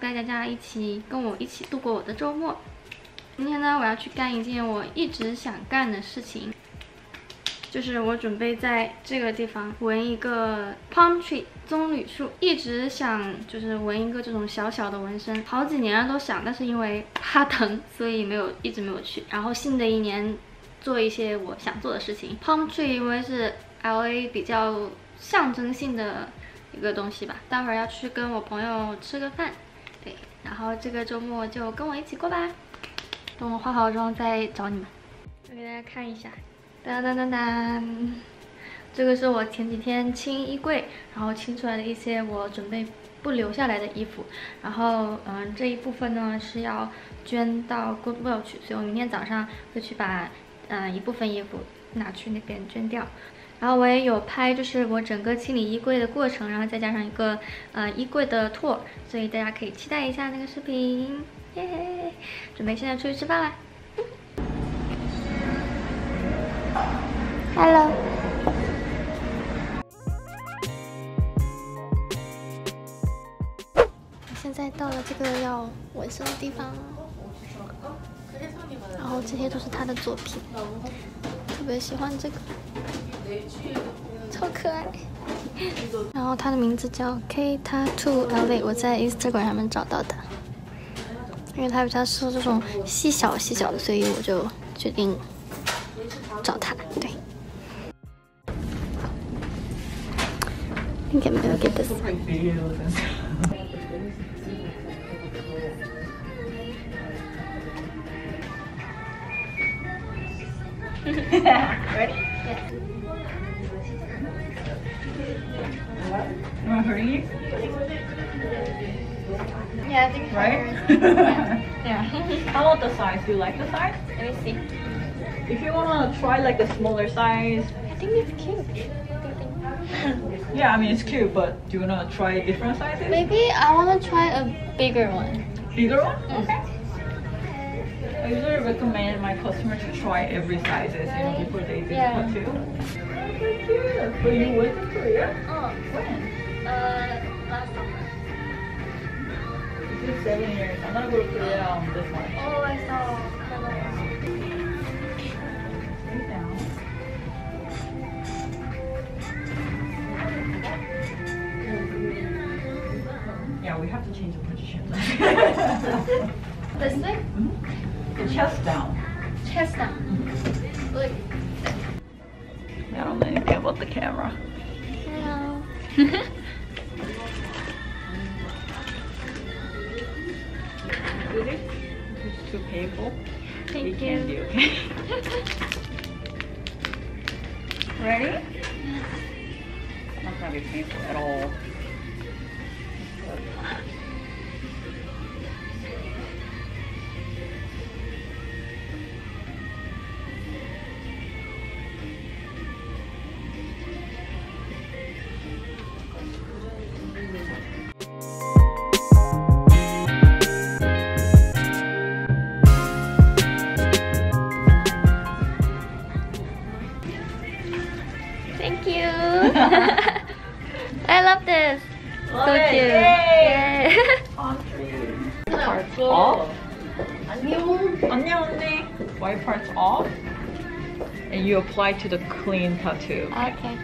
带大家跟我一起度过我的周末。今天呢，我要去干一件我一直想干的事情，就是我准备在这个地方纹一个 palm tree 棕榈树。一直想就是纹一个这种小小的纹身，好几年了都想，但是因为怕疼，所以一直没有去。然后新的一年做一些我想做的事情。palm tree 因为是 LA 比较象征性的一个东西吧，待会儿要去跟我朋友吃个饭，对，然后这个周末就跟我一起过吧。等我化好妆再找你们。我给大家看一下，当当当当，这个是我前几天清衣柜，然后清出来的一些我准备不留下来的衣服。然后这一部分呢是要捐到 Goodwill 去，所以我明天早上会去把一部分衣服拿去那边捐掉。然后我也有拍，就是我整个清理衣柜的过程，然后再加上一个衣柜的 tour， 所以大家可以期待一下那个视频，耶！准备现在出去吃饭啦。Hello。现在到了这个要纹身的地方，然后这些都是他的作品，特别喜欢这个。超可爱，然后它的名字叫 K Tattoo LA， 我在 Instagram 上面找到的，因为它比较适合这种细小的，所以我就决定找它。对 ，I think I'm gonna get this. Ready? Yes. Am I hurting you? Yeah, I think it's Right? Yeah. How about the size? Do you like the size? Let me see. If you want to try like a smaller size, I think it's cute. yeah, I mean it's cute, but do you want to try different sizes? Maybe I want to try a bigger one. Bigger one? Okay. I usually recommend my customers to try every sizes, before they do the tattoo. Okay, cute. So you went to Korea? Oh, When? last summer. It's been 7 years. I'm gonna go to Korea this March. Oh, I saw. Sit down. Yeah, we have to change the position. This way? The chest down. Chest down. Look. I don't know anything about the camera. Hello. Really? It's too painful. Thank It can you. be okay. Ready? It's not gonna be painful at all. Thank you. I love this. Love So it. cute. Yay. Yay. Parts off. 안녕 언니. White parts off. And you apply to the clean tattoo. Okay.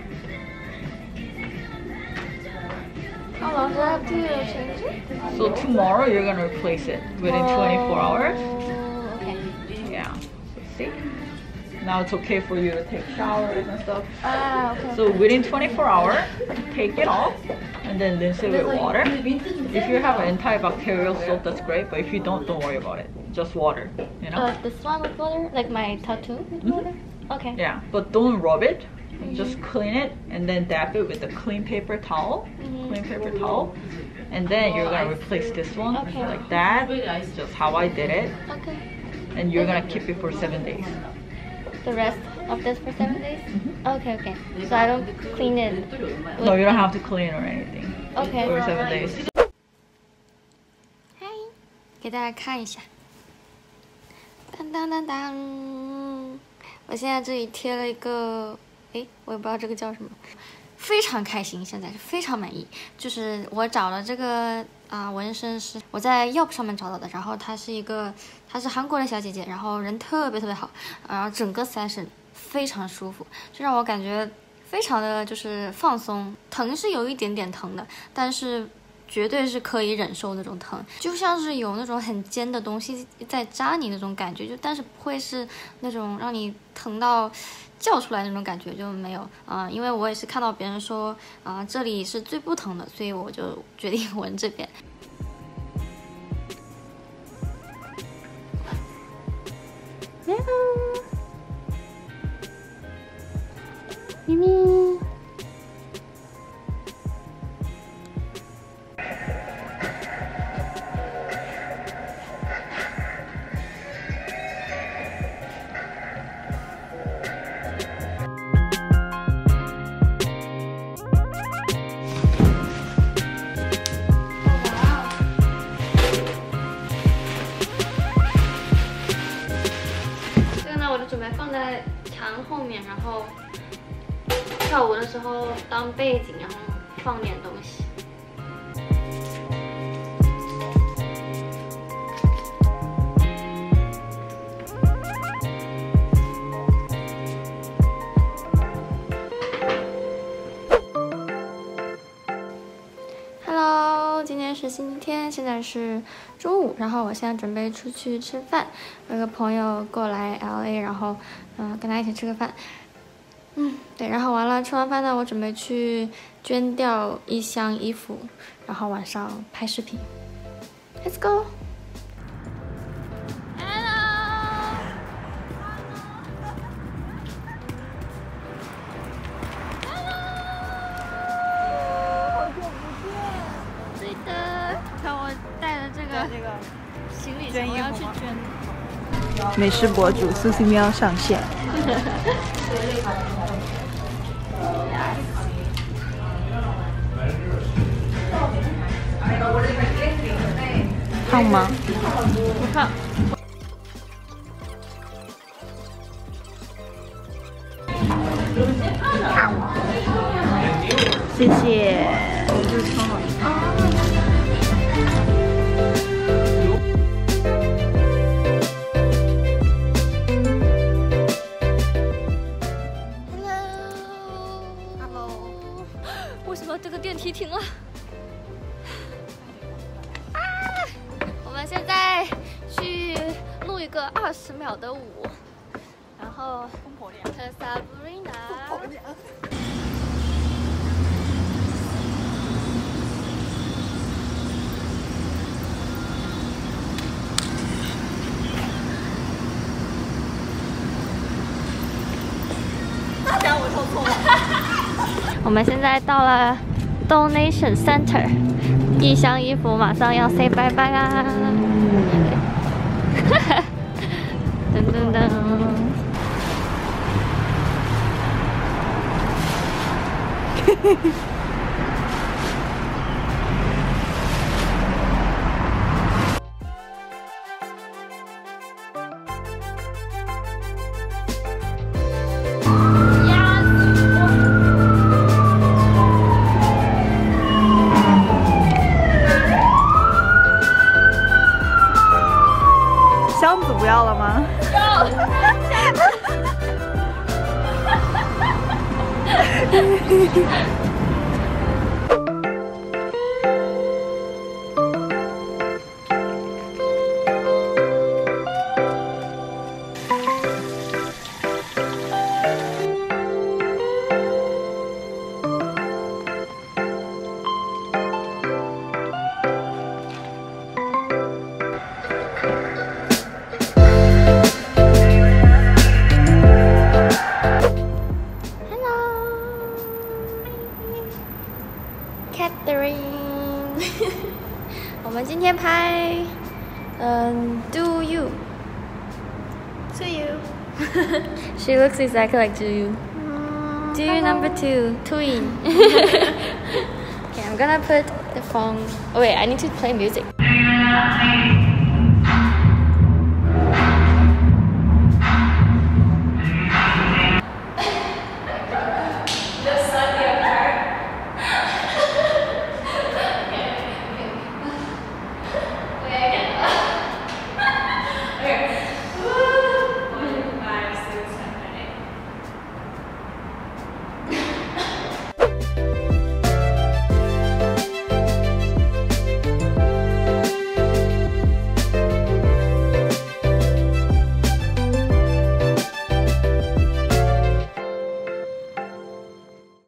How long do I have to change it? So tomorrow you're gonna replace it within 24 hours. Oh, okay. Yeah. So see? Now it's okay for you to take showers and stuff. Ah, okay. So within 24 hours, take it off and then rinse it with water. If you have an antibacterial soap, that's great. But if you don't worry about it. Just water, This one with water? Like my tattoo with water? Okay. Yeah, but don't rub it. Just clean it and then dab it with a clean paper towel. Clean paper towel. And then you're gonna replace this one like that. Just how I did it. Okay. And you're gonna keep it for 7 days. The rest of this for 7 days? Okay, okay. So I don't clean it. No, you don't have to clean or anything. Okay. For 7 days. 嗨，给大家看一下。当当当当！我现在这里贴了一个，哎，我也不知道这个叫什么，非常开心，现在是非常满意。就是我找了这个纹身师，我在 Yelp 上面找到的。然后她是韩国的小姐姐，然后人特别好，然后整个 session 非常舒服，就让我感觉非常的就是放松。疼是有一点点疼的，但是绝对是可以忍受那种疼，就像是有那种很尖的东西在扎你那种感觉，但是不会是那种让你疼到叫出来那种感觉，就没有因为我也是看到别人说这里是最不疼的，所以我就决定纹这边。咪咪。准备放在墙后面，然后跳舞的时候当背景，然后放点东西。Hello， 今天是星期天，现在是中午，然后我现在准备出去吃饭。有个朋友过来 LA， 然后跟他一起吃个饭。对，然后完了吃完饭呢，我准备去捐掉一箱衣服，然后晚上拍视频。Let's go。行李箱我要去捐。 美食博主苏西喵上线。胖吗？ 不胖。 谢谢。这个超好吃。 为什么这个电梯停了？我们现在去录一个20秒的舞，然后和 Sabrina。我们现在到了 Donation Center， 一箱衣服马上要 say 拜拜啦！噔噔噔。 箱子不要了吗？ 要。我们今天拍Do You To You She looks exactly like Do You Do You number 2 Twin Okay, I'm gonna put the phone. Oh wait, I need to play music.